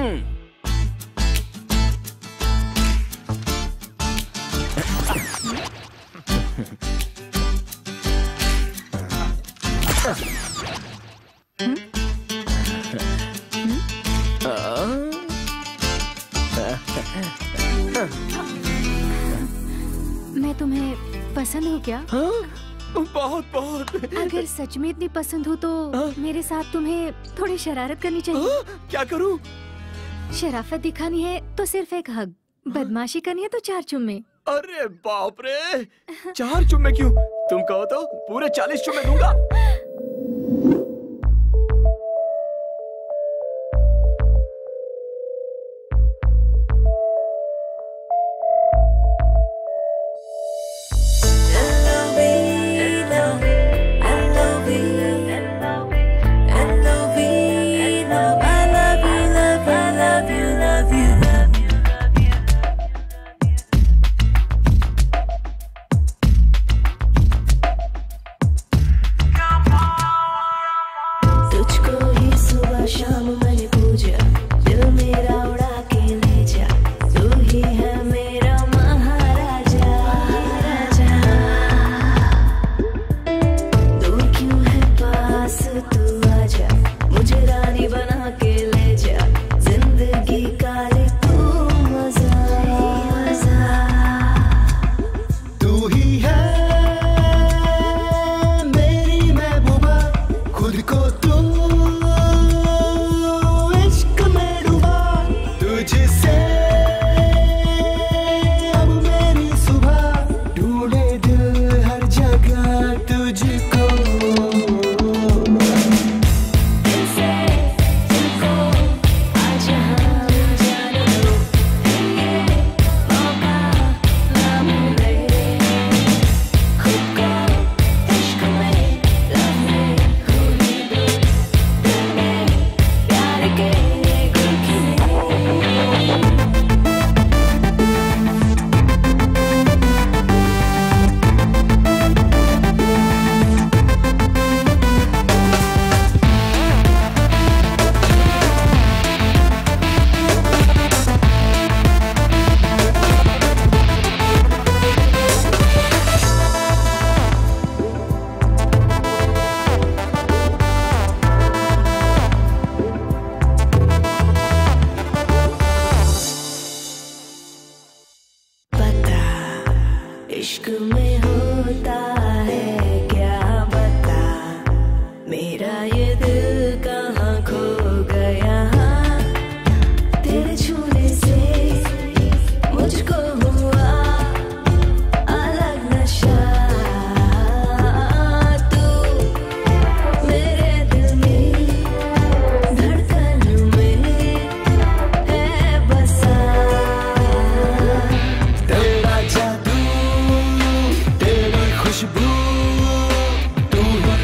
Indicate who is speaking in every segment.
Speaker 1: मैं तुम्हें पसंद हूँ क्या?
Speaker 2: हाँ? बहुत बहुत।
Speaker 1: अगर सच में इतनी पसंद हो तो मेरे साथ तुम्हें थोड़ी शरारत करनी चाहिए।
Speaker 2: क्या करूँ?
Speaker 1: शराफत दिखानी है तो सिर्फ एक हग, बदमाशी करनी है तो 4 चुम्मे।
Speaker 2: अरे बाप रे, 4 चुम्मे क्यों? तुम कहो तो पूरे 40 चुम्मे दूंगा।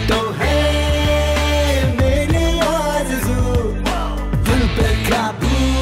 Speaker 3: Kaboom!